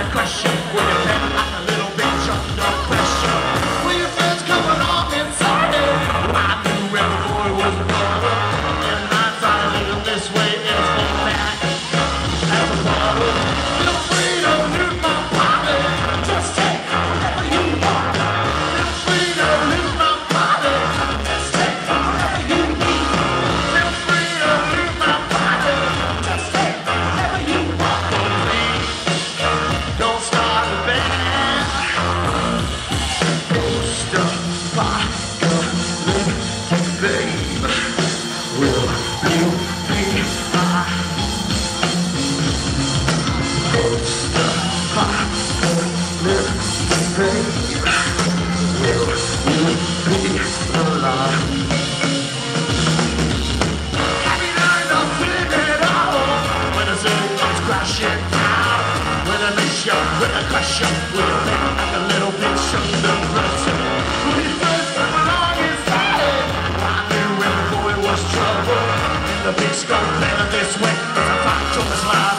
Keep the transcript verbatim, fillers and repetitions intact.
question. Will you feel like a little bitch under pressure? Will your friends come along inside it? I knew every boy was a brother, and I thought a little this way is for back. As a brother, feel free to loot my pocket. Just take whatever you want. Feel free to loot my pocket. Just take whatever you need. Feel free to loot my pocket. Just take whatever you want. Please, don't start a band. Ghost of apocalypse, babe. Will you be mine? Ghost of apocalypse, babe. Will you be alive? Have you learned to flip it all? When the sun comes crashing down, when I miss you, when I crush you, when you feel like a little bitch under pressure. When you first come along inside it, I knew every boy was trouble. In the big scope, better this way, 'cause I fight to this life.